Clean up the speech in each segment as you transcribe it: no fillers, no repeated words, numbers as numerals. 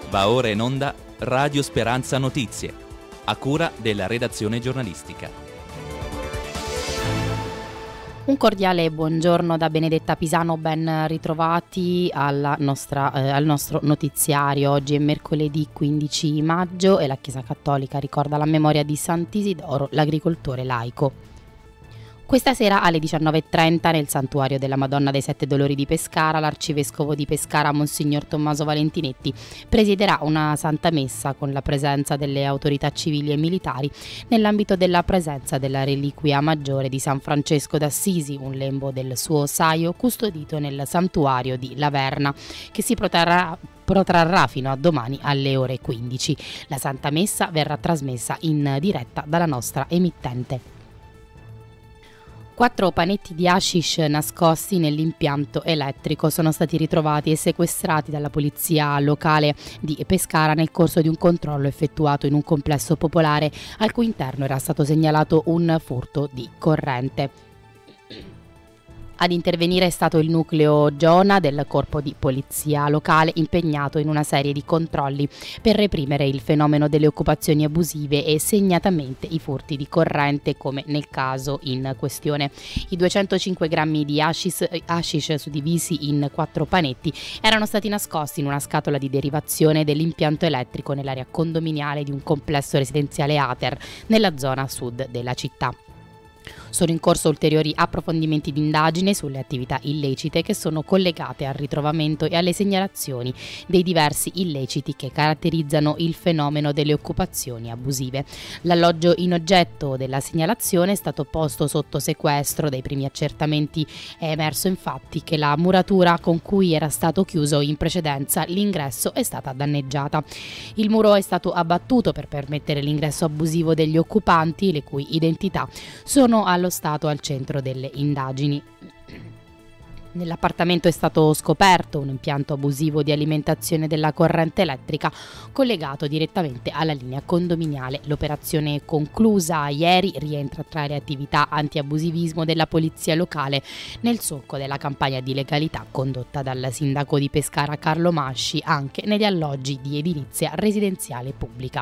Va ora in onda Radio Speranza Notizie, a cura della redazione giornalistica. Un cordiale buongiorno da Benedetta Pisano, ben ritrovati al nostro notiziario. Oggi è mercoledì 15 maggio e la Chiesa Cattolica ricorda la memoria di Sant'Isidoro, l'agricoltore laico. Questa sera alle 19:30 nel Santuario della Madonna dei Sette Dolori di Pescara, l'arcivescovo di Pescara, Monsignor Tommaso Valentinetti, presiederà una Santa Messa con la presenza delle autorità civili e militari nell'ambito della presenza della reliquia maggiore di San Francesco d'Assisi, un lembo del suo saio custodito nel santuario di Laverna, che si protrarrà fino a domani alle ore 15. La Santa Messa verrà trasmessa in diretta dalla nostra emittente. 4 panetti di hashish nascosti nell'impianto elettrico sono stati ritrovati e sequestrati dalla polizia locale di Pescara nel corso di un controllo effettuato in un complesso popolare al cui interno era stato segnalato un furto di corrente. Ad intervenire è stato il nucleo Giona del corpo di polizia locale, impegnato in una serie di controlli per reprimere il fenomeno delle occupazioni abusive e segnatamente i furti di corrente, come nel caso in questione. I 205 grammi di hashish suddivisi in 4 panetti erano stati nascosti in una scatola di derivazione dell'impianto elettrico nell'area condominiale di un complesso residenziale Ater nella zona sud della città. Sono in corso ulteriori approfondimenti di indagine sulle attività illecite che sono collegate al ritrovamento e alle segnalazioni dei diversi illeciti che caratterizzano il fenomeno delle occupazioni abusive. L'alloggio in oggetto della segnalazione è stato posto sotto sequestro. Dai primi accertamenti è emerso infatti che la muratura con cui era stato chiuso in precedenza l'ingresso è stata danneggiata. Il muro è stato abbattuto per permettere l'ingresso abusivo degli occupanti, le cui identità sono allo stato al centro delle indagini. Nell'appartamento è stato scoperto un impianto abusivo di alimentazione della corrente elettrica collegato direttamente alla linea condominiale. L'operazione conclusa ieri rientra tra le attività antiabusivismo della polizia locale nel solco della campagna di legalità condotta dal sindaco di Pescara Carlo Masci anche negli alloggi di edilizia residenziale pubblica.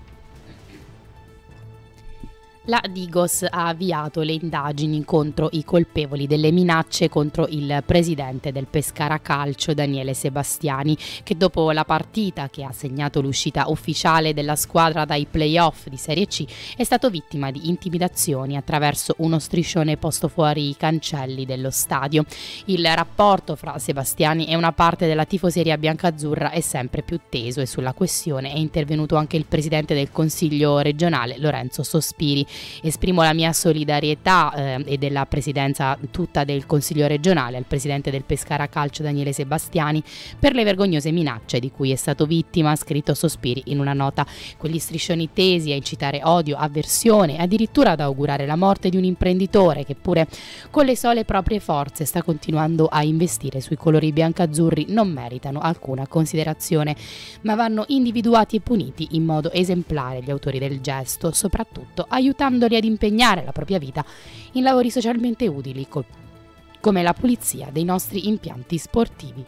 La Digos ha avviato le indagini contro i colpevoli delle minacce contro il presidente del Pescara Calcio Daniele Sebastiani, che dopo la partita che ha segnato l'uscita ufficiale della squadra dai play-off di Serie C è stato vittima di intimidazioni attraverso uno striscione posto fuori i cancelli dello stadio. Il rapporto fra Sebastiani e una parte della tifoseria biancazzurra è sempre più teso e sulla questione è intervenuto anche il presidente del Consiglio regionale Lorenzo Sospiri. Esprimo la mia solidarietà e della presidenza tutta del Consiglio regionale al presidente del Pescara Calcio Daniele Sebastiani per le vergognose minacce di cui è stato vittima, ha scritto Sospiri in una nota. Quegli striscioni tesi a incitare odio, avversione e addirittura ad augurare la morte di un imprenditore che pure con le sole proprie forze sta continuando a investire sui colori biancazzurri non meritano alcuna considerazione, ma vanno individuati e puniti in modo esemplare gli autori del gesto, soprattutto aiutandoli ad impegnare la propria vita in lavori socialmente utili come la pulizia dei nostri impianti sportivi.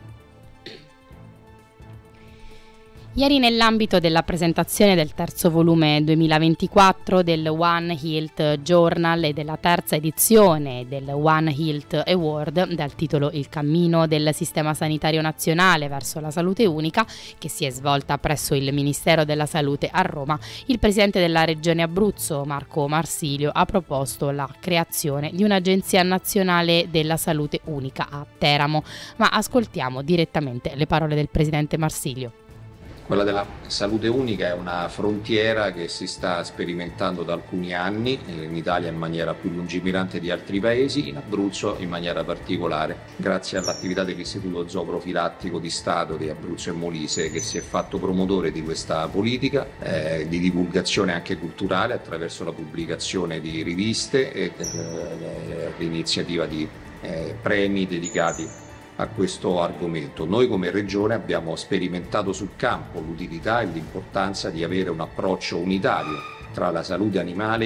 Ieri, nell'ambito della presentazione del terzo volume 2024 del One Health Journal e della terza edizione del One Health Award dal titolo Il cammino del sistema sanitario nazionale verso la salute unica, che si è svolta presso il Ministero della Salute a Roma, il presidente della Regione Abruzzo, Marco Marsilio, ha proposto la creazione di un'agenzia nazionale della salute unica a Teramo. Ma ascoltiamo direttamente le parole del presidente Marsilio. Quella della salute unica è una frontiera che si sta sperimentando da alcuni anni, in Italia in maniera più lungimirante di altri paesi, in Abruzzo in maniera particolare, grazie all'attività dell'Istituto Zooprofilattico di Stato di Abruzzo e Molise, che si è fatto promotore di questa politica di divulgazione anche culturale attraverso la pubblicazione di riviste e l'iniziativa di premi dedicati a questo argomento. Noi come Regione abbiamo sperimentato sul campo l'utilità e l'importanza di avere un approccio unitario tra la salute animale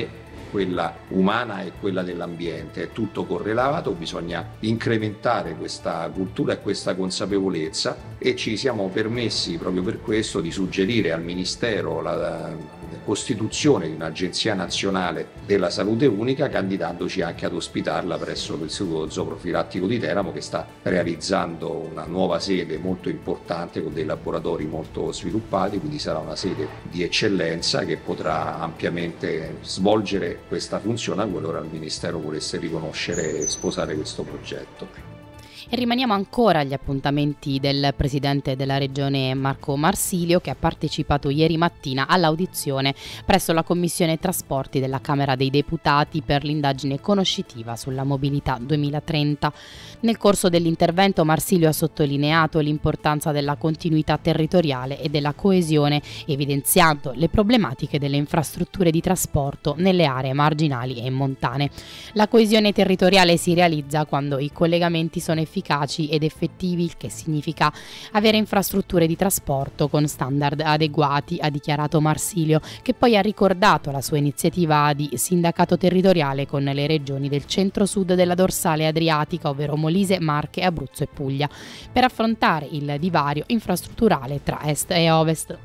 quella umana e quella dell'ambiente, è tutto correlato, bisogna incrementare questa cultura e questa consapevolezza e ci siamo permessi proprio per questo di suggerire al Ministero la costituzione di un'agenzia nazionale della salute unica, candidandoci anche ad ospitarla presso l'Istituto Zooprofilattico di Teramo, che sta realizzando una nuova sede molto importante con dei laboratori molto sviluppati, quindi sarà una sede di eccellenza che potrà ampiamente svolgere questa funzione qualora il Ministero volesse riconoscere e sposare questo progetto. E rimaniamo ancora agli appuntamenti del presidente della regione Marco Marsilio, che ha partecipato ieri mattina all'audizione presso la Commissione Trasporti della Camera dei Deputati per l'indagine conoscitiva sulla mobilità 2030. Nel corso dell'intervento Marsilio ha sottolineato l'importanza della continuità territoriale e della coesione, evidenziando le problematiche delle infrastrutture di trasporto nelle aree marginali e montane. La coesione territoriale si realizza quando i collegamenti sono efficaci ed effettivi, il che significa avere infrastrutture di trasporto con standard adeguati, ha dichiarato Marsilio, che poi ha ricordato la sua iniziativa di sindacato territoriale con le regioni del centro-sud della dorsale adriatica, ovvero Molise, Marche, Abruzzo e Puglia, per affrontare il divario infrastrutturale tra est e ovest.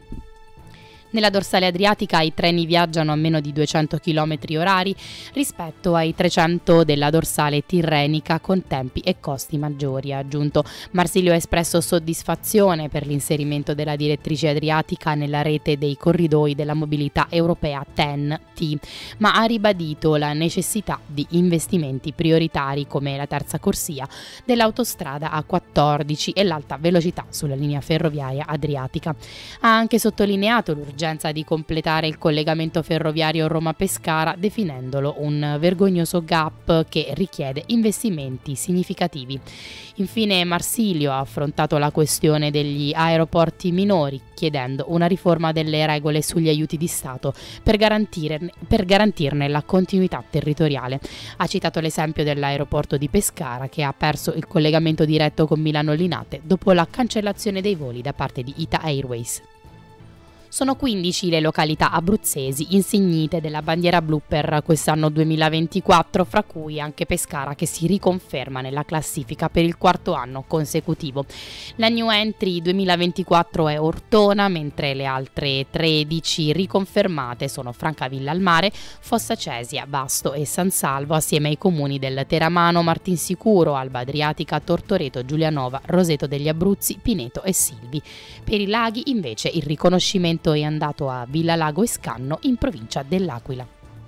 Nella dorsale adriatica i treni viaggiano a meno di 200 km orari rispetto ai 300 della dorsale tirrenica, con tempi e costi maggiori, ha aggiunto. Marsilio ha espresso soddisfazione per l'inserimento della direttrice adriatica nella rete dei corridoi della mobilità europea TEN-T, ma ha ribadito la necessità di investimenti prioritari come la terza corsia dell'autostrada A14 e l'alta velocità sulla linea ferroviaria adriatica. Ha anche sottolineato l'urgenza di completare il collegamento ferroviario Roma-Pescara, definendolo un vergognoso gap che richiede investimenti significativi. Infine Marsilio ha affrontato la questione degli aeroporti minori, chiedendo una riforma delle regole sugli aiuti di Stato per garantirne la continuità territoriale. Ha citato l'esempio dell'aeroporto di Pescara, che ha perso il collegamento diretto con Milano Linate dopo la cancellazione dei voli da parte di Ita Airways. Sono 15 le località abruzzesi insignite della bandiera blu per quest'anno 2024, fra cui anche Pescara, che si riconferma nella classifica per il quarto anno consecutivo. La new entry 2024 è Ortona, mentre le altre 13 riconfermate sono Francavilla al Mare, Fossa Cesia, Vasto e San Salvo, assieme ai comuni del Teramano, Martinsicuro, Alba Adriatica, Tortoreto, Giulianova, Roseto degli Abruzzi, Pineto e Silvi. Per i laghi invece il riconoscimento è andato a Villalago e Scanno, in provincia dell'Aquila.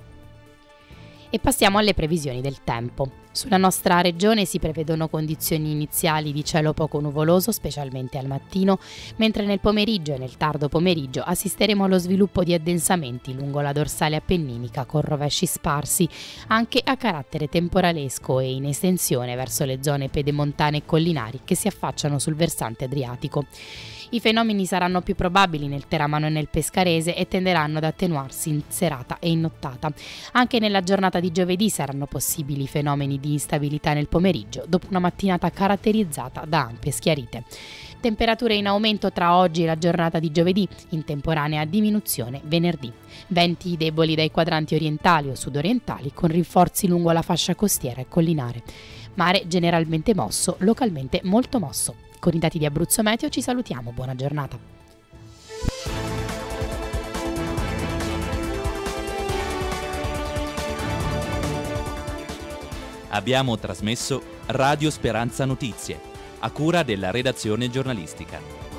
E passiamo alle previsioni del tempo. Sulla nostra regione si prevedono condizioni iniziali di cielo poco nuvoloso, specialmente al mattino, mentre nel pomeriggio e nel tardo pomeriggio assisteremo allo sviluppo di addensamenti lungo la dorsale appenninica con rovesci sparsi, anche a carattere temporalesco e in estensione verso le zone pedemontane e collinari che si affacciano sul versante adriatico. I fenomeni saranno più probabili nel Teramano e nel Pescarese e tenderanno ad attenuarsi in serata e in nottata. Anche nella giornata di giovedì saranno possibili fenomeni di instabilità nel pomeriggio, dopo una mattinata caratterizzata da ampie schiarite. Temperature in aumento tra oggi e la giornata di giovedì, in temporanea diminuzione venerdì. Venti deboli dai quadranti orientali o sudorientali, con rinforzi lungo la fascia costiera e collinare. Mare generalmente mosso, localmente molto mosso. Con i dati di Abruzzo Meteo ci salutiamo, buona giornata. Abbiamo trasmesso Radio Speranza Notizie, a cura della redazione giornalistica.